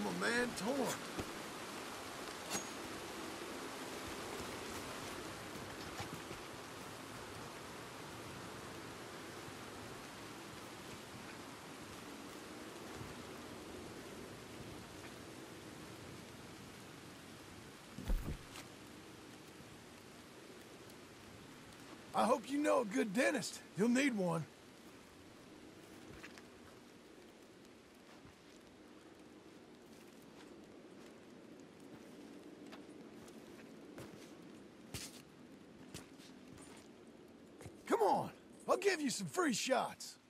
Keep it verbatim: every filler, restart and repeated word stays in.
I'm a man torn. I hope you know a good dentist. You'll need one. Come on, I'll give you some free shots.